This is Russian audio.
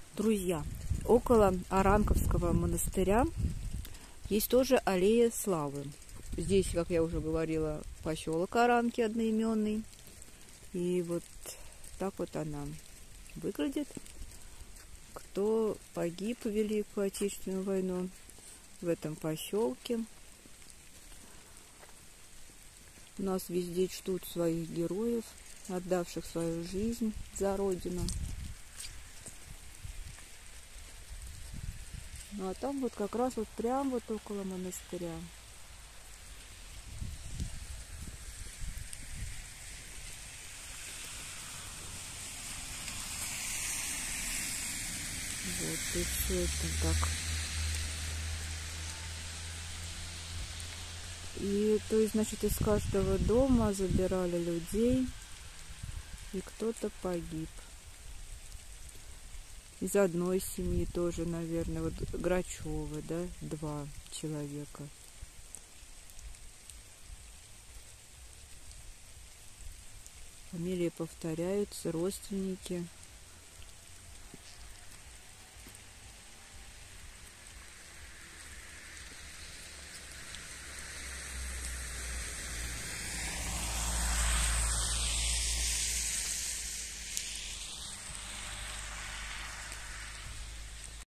Друзья, около Оранковского монастыря есть тоже аллея славы. Здесь, как я уже говорила, поселок Оранки одноименный. И вот так вот она выглядит. Кто погиб в Великую Отечественную войну в этом поселке. У нас везде чтут своих героев, отдавших свою жизнь за Родину. Ну а там вот как раз вот прям вот около монастыря. Вот, и все это так. И то есть, значит, из каждого дома забирали людей, и кто-то погиб. Из одной семьи тоже, наверное, вот Грачева, да, 2 человека. Фамилии повторяются, родственники.